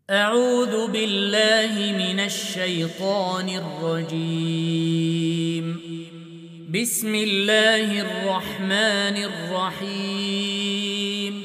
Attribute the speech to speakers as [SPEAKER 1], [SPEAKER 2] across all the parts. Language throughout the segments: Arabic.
[SPEAKER 1] أعوذ بالله من الشيطان الرجيم. بسم الله الرحمن الرحيم.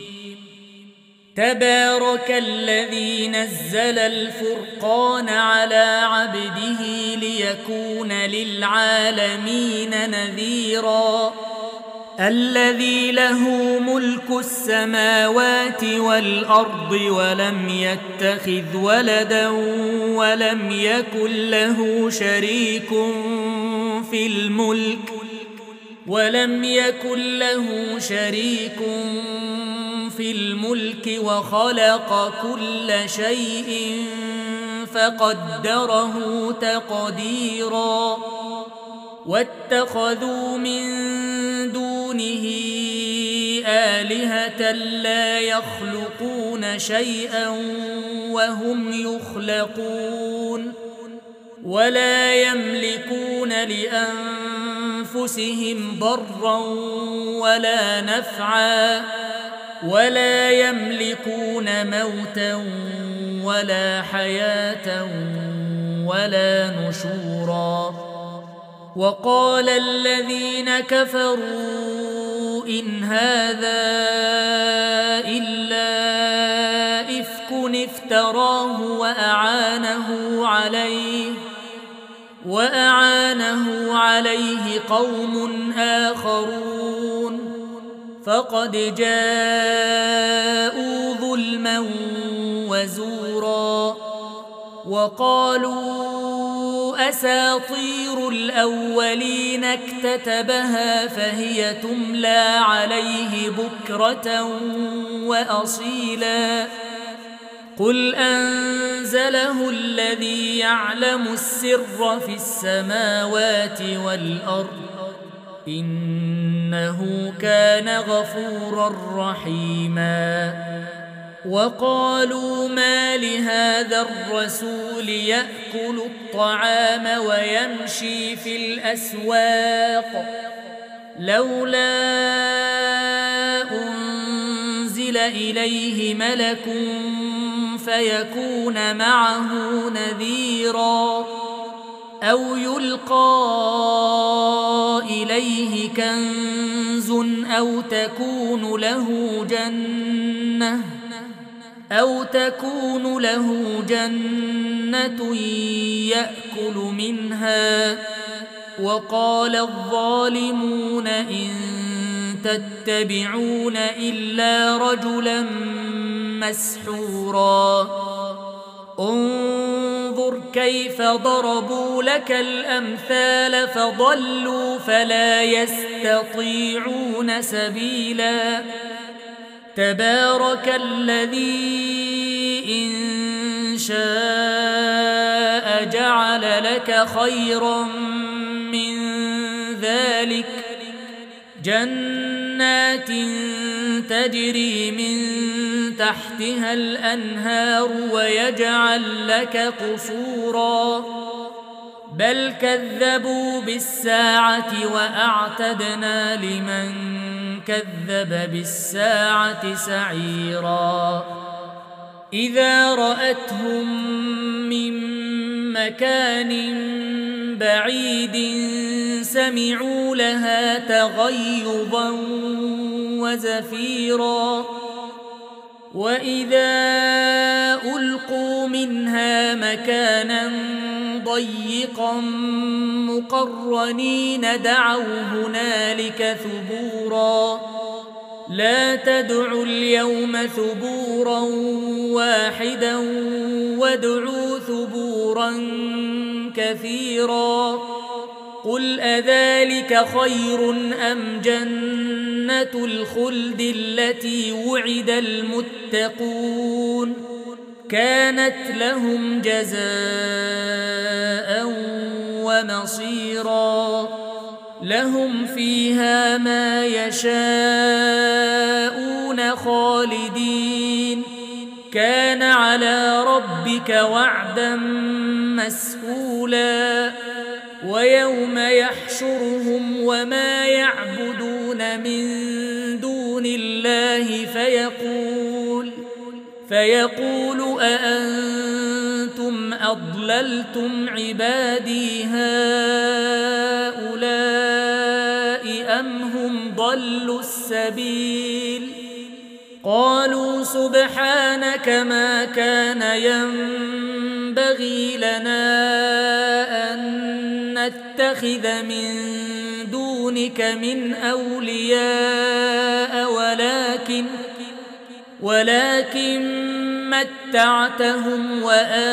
[SPEAKER 1] تبارك الذي نزل الفرقان على عبده ليكون للعالمين نذيرا. الذي له ملك السماوات والأرض ولم يتخذ ولدا ولم يكن له شريك في الملك وخلق كل شيء فقدره تقديرا. واتخذوا من دونه آلهة لا يخلقون شيئا وهم يخلقون ولا يملكون لأنفسهم ضرا ولا نفعا ولا يملكون موتا ولا حياة ولا نشورا. وقال الذين كفروا إن هذا إلا إفك افتراه وأعانه عليه قوم آخرون فقد جاءوا ظلما وزورا. وقالوا أساطير الأولين اكتتبها فهي تملى عليه بكرة وأصيلا. قل أنزله الذي يعلم السر في السماوات والأرض إنه كان غفورا رحيما. وقالوا ما لهذا الرسول يأكل الطعام ويمشي في الأسواق لولا أنزل إليه ملك فيكون معه نذيرا أو يلقى إليه كنز أو تكون له جنة يأكل منها. وقال الظالمون إن تتبعون إلا رجلا مسحورا. انظر كيف ضربوا لك الأمثال فضلوا فلا يستطيعون سبيلا. تبارك الذي إن شاء جعل لك خيرا من ذلك جنات تجري من تحتها الأنهار ويجعل لك قصورا. بل كذبوا بالساعة وأعتدنا لمن كذب بالساعة سعيرا. إذا رأتهم من مكان بعيد سمعوا لها تغيظا وزفيرا. وإذا ألقوا منها مكانا ضيقا مقرنين دعوا هنالك ثبورا. لا تدعوا اليوم ثبورا واحدا وادعوا ثبورا كثيرا. قل أذلك خير أم جنة الخلد التي وعد المتقون كانت لهم جزاء ومصيرا. لهم فيها ما يشاءون خالدين كان على ربك وعدا مسئولا. ويوم يحشرهم وما يعبدون من دون الله فيقول أأنتم أضللتم عبادي هؤلاء أم هم ضلوا السبيل قالوا سبحانك ما كان ينبغي لنا أن نتخذ من دونك من أولياء ولكن متعتهم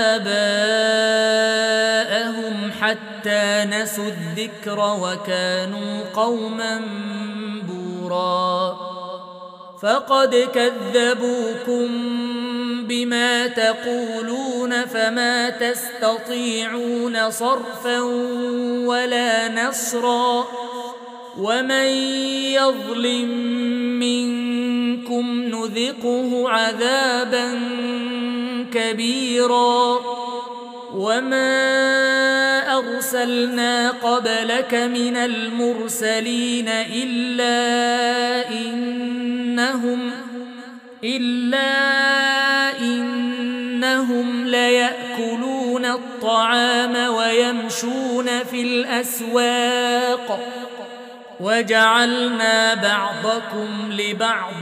[SPEAKER 1] وآباءهم حتى نسوا الذكر وكانوا قوما بورا فقد كذبوكم بما تقولون فما تستطيعون صرفا ولا نصرا ومن يظلم منكم نذقه عذابا كبيرا وما أرسلنا قبلك من المرسلين إلا إنهم ليأكلون الطعام ويمشون في الأسواق وجعلنا بعضكم لبعض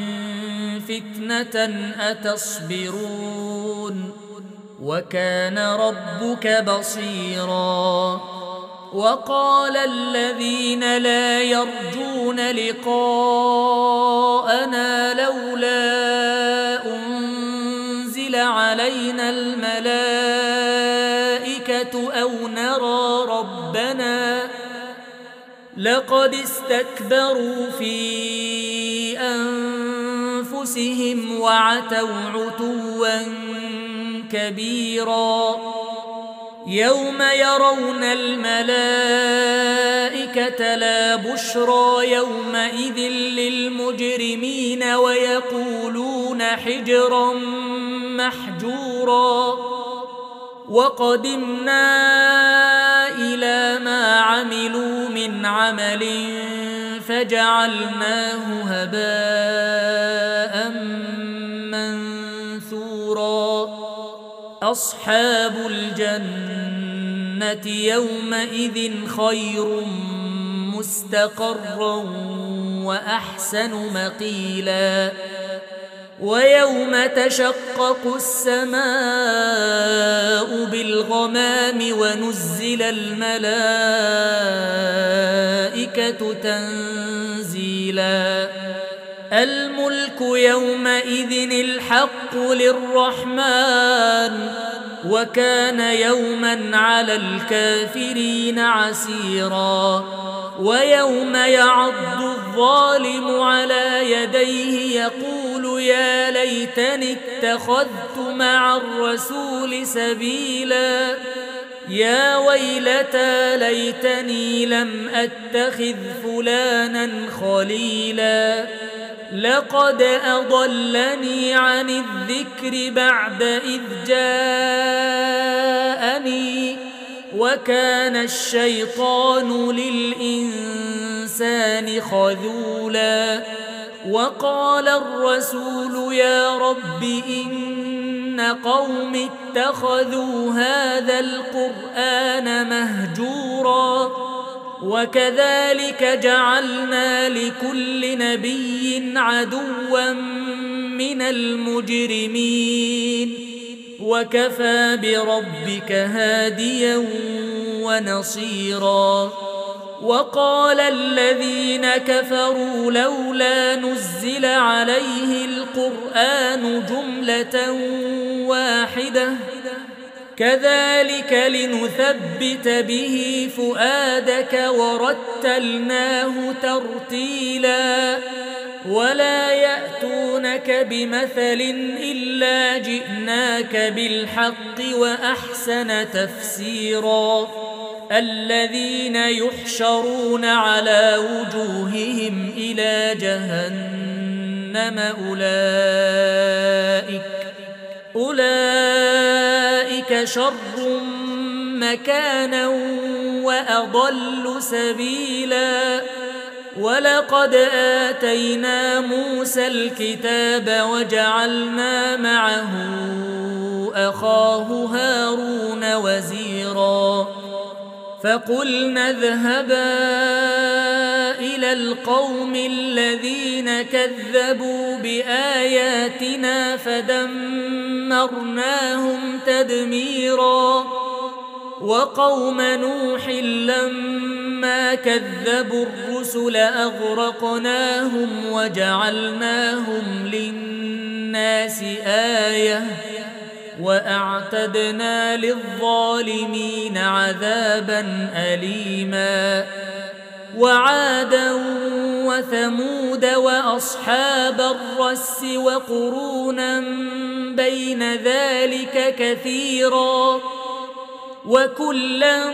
[SPEAKER 1] فتنة أتصبرون وكان ربك بصيرا وقال الذين لا يرجون لقاءنا لولا أنزل علينا الملائكة أو نرى ربنا لقد استكبروا في أنفسهم وعتوا عتوا كبيرا يوم يرون الملائكة لا بشرى يومئذ للمجرمين ويقولون حجرا محجورا وقدمنا إلى ما عملوا من عمل فجعلناه هباء منثورا أصحاب الجنة يومئذ خير مستقرا وأحسن مقيلا ويوم تشقق السماء بالغمام ونزل الملائكة تنزيلا الملك يومئذ الحق للرحمن وكان يوما على الكافرين عسيرا ويوم يعض الظالم على يديه يقول يا ليتني اتخذت مع الرسول سبيلا يا ويلتى ليتني لم أتخذ فلانا خليلا لقد أضلني عن الذكر بعد إذ جاءني وكان الشيطان للإنسان خذولا وقال الرسول يا رب إن قوم اتخذوا هذا القرآن مهجورا وكذلك جعلنا لكل نبي عدوا من المجرمين وكفى بربك هاديا ونصيرا وقال الذين كفروا لولا نزل عليه القرآن جملة واحدة كذلك لنثبت به فؤادك ورتلناه ترتيلا ولا يأتونك بمثل إلا جئناك بالحق وأحسن تفسيرا الذين يحشرون على وجوههم إلى جهنم أولئك شر مكانا وأضل سبيلا ولقد آتينا موسى الكتاب وجعلنا معه أخاه هارون وزيرا فقلنا اذهبا إلى القوم الذين كذبوا بآياتنا فدمرناهم تدميرا وقوم نوح لما كذبوا الرسل أغرقناهم وجعلناهم للناس آية وأعتدنا للظالمين عذابا أليما وعادا وثمود وأصحاب الرس وقرونا بين ذلك كثيرا وكلا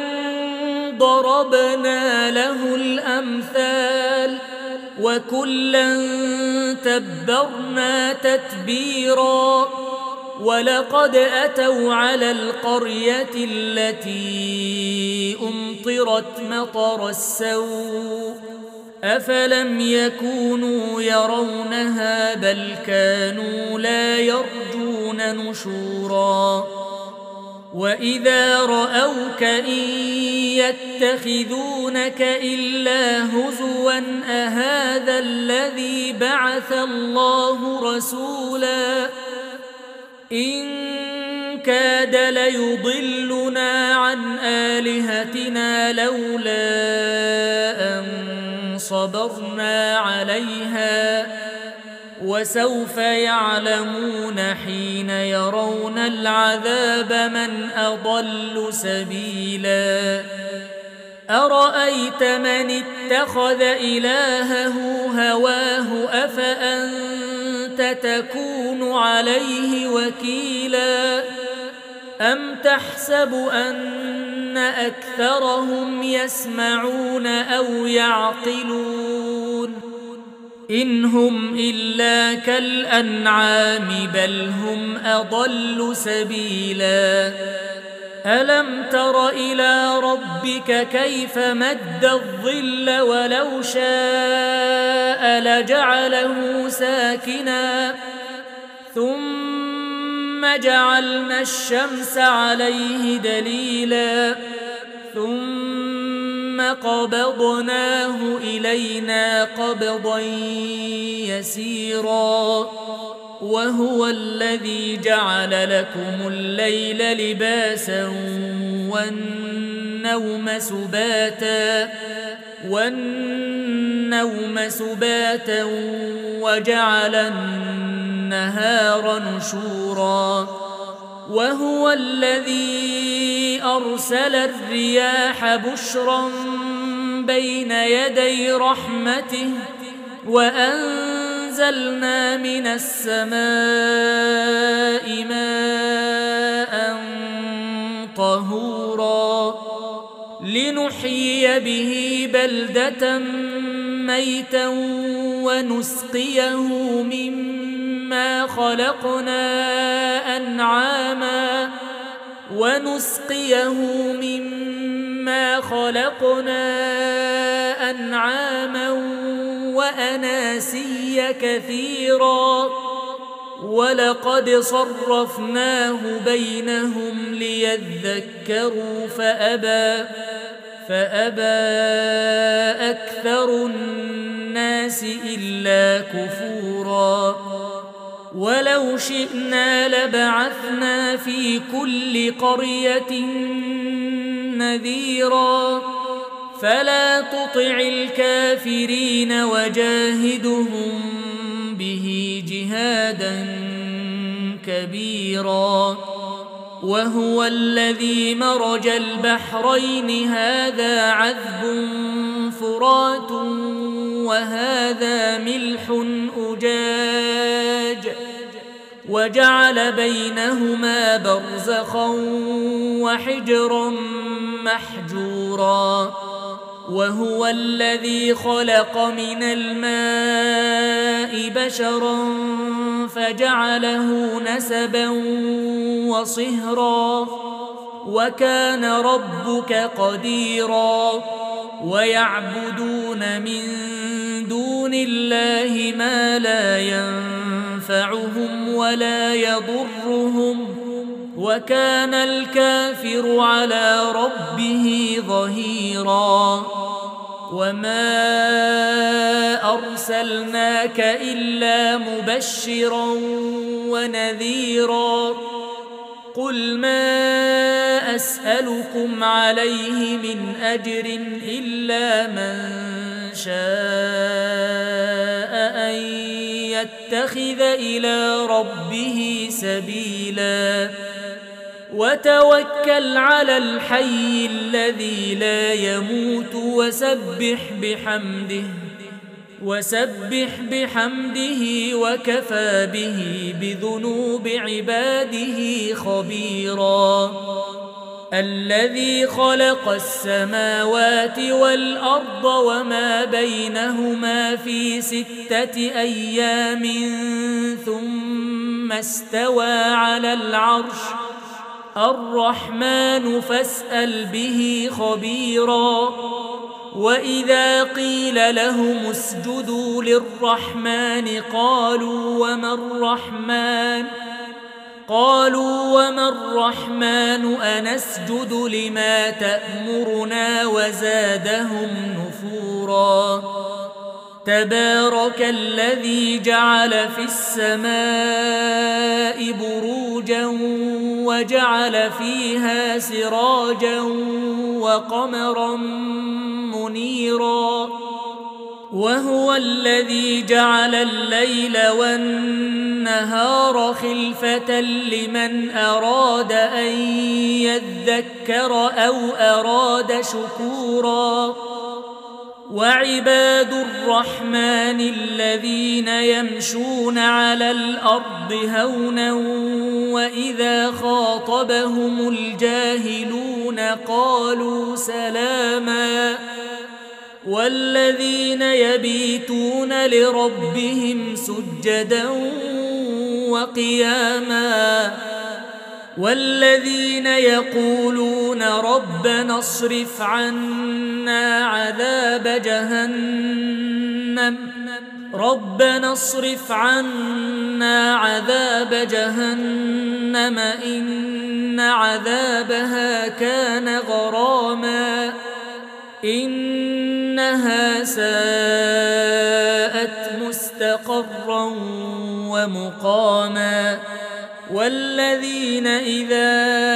[SPEAKER 1] ضربنا له الأمثال وكلا تبرنا تتبيرا ولقد أتوا على القرية التي أمطرت مطر السوء أفلم يكونوا يرونها بل كانوا لا يرجون نشورا وإذا رأوك إن يتخذونك إلا هزوا أهذا الذي بعث الله رسولا إن كاد ليضلنا عن آلهتنا لولا أن صبرنا عليها وسوف يعلمون حين يرون العذاب من أضل سبيلا أرأيت من اتخذ إلهه هواه أفأنت تكون عليه وكيلا أم تحسب أن أكثرهم يسمعون أو يعقلون إن هم إلا كالأنعام بل هم أضل سبيلا ألم تر إلى ربك كيف مد الظل ولو شاء لجعله ساكنا ثم جعلنا الشمس عليه دليلا ثم قبضناه إلينا قبضا يسيرا وهو الذي جعل لكم الليل لباسا والنوم سباتا وجعل النهار نشورا وهو الذي أرسل الرياح بشرا بين يدي رحمته وأنزلنا من السماء ماء طهورا لنحيي به بلدة ميتا ونسقيه مما خلقنا أنعاما وأناسيا كثيرا ولقد صرفناه بينهم ليذكروا فأبى أكثر الناس إلا كفورا ولو شئنا لبعثنا في كل قرية نذيرا فلا تطع الكافرين وجاهدهم به جهادا كبيرا وهو الذي مرج البحرين هذا عذب فرات وهذا ملح أجاج وجعل بينهما برزخا وحجرا محجورا وهو الذي خلق من الماء بشرا فجعله نسبا وصهرا وكان ربك قديرا ويعبدون من دون الله ما لا ينفعهم ولا يضرهم وكان الكافر على ربه ظهيرا وما أرسلناك إلا مبشرا ونذيرا قل ما أسألكم عليه من أجر إلا من شاء أن يتخذ إلى ربه سبيلا وتوكل على الحي الذي لا يموت وسبح بحمده وكفى به بذنوب عباده خبيرا الذي خلق السماوات والأرض وما بينهما في 6 أيام ثم استوى على العرش الرحمن فاسأل به خبيرا وإذا قيل لهم اسجدوا للرحمن قالوا وما الرحمن أنسجد لما تأمرنا وزادهم نفورا تبارك الذي جعل في السماء بروجا وجعل فيها سراجا وقمرا منيرا وهو الذي جعل الليل والنهار خلفة لمن أراد أن يذكر أو أراد شكورا وعباد الرحمن الذين يمشون على الأرض هونا وإذا خاطبهم الجاهلون قالوا سلاما والذين يبيتون لربهم سجدا وقياما والذين يقولون ربنا اصرف عنا عذاب جهنم إن عذابها كان غراما إنها ساءت مستقرا ومقاما والذين إذا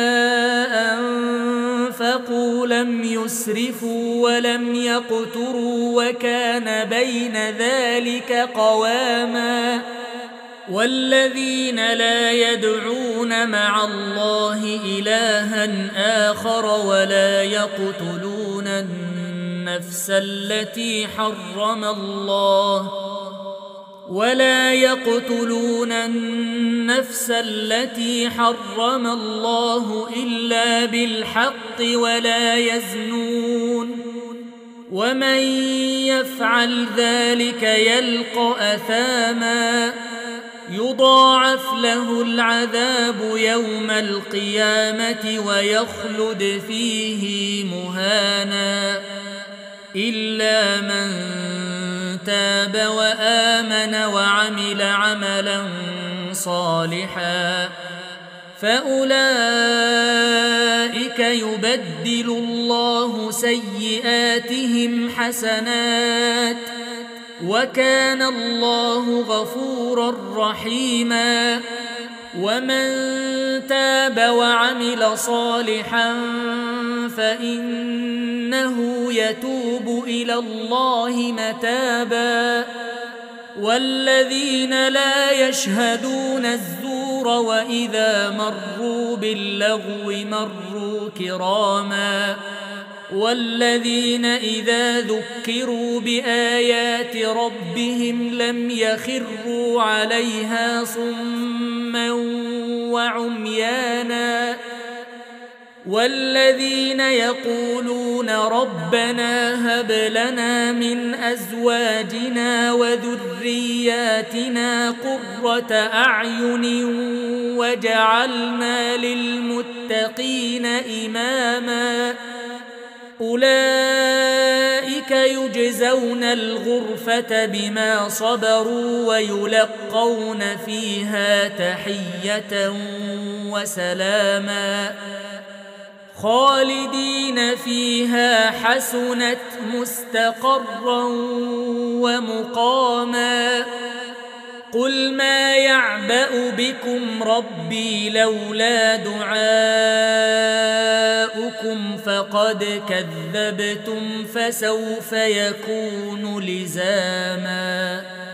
[SPEAKER 1] أنفقوا لم يسرفوا ولم يقتروا وكان بين ذلك قواما والذين لا يدعون مع الله إلها آخر ولا يقتلون النفس التي حرم الله إلا بالحق ولا يزنون ومن يفعل ذلك يلقى أثاما يضاعف له العذاب يوم القيامة ويخلد فيه مهانا إلا من تاب وآمن وعمل عملا صالحا فأولئك يبدل الله سيئاتهم حسنات وكان الله غفورا رحيما ومن تاب وعمل صالحا فإنه يتوب إلى الله متابا والذين لا يشهدون الزور وإذا مروا باللغو مروا كراما والذين إذا ذكروا بآيات ربهم لم يخروا عليها صما وعميانا والذين يقولون ربنا هب لنا من أزواجنا وذرياتنا قرة أعين وجعلنا للمتقين إماما أولئك يجزون الغرفة بما صبروا ويلقون فيها تحية وسلاما خالدين فيها حسنت مستقرا ومقاما قل ما يعبأ بكم ربي لولا دعاؤكم فقد كذبتم فسوف يكون لزاما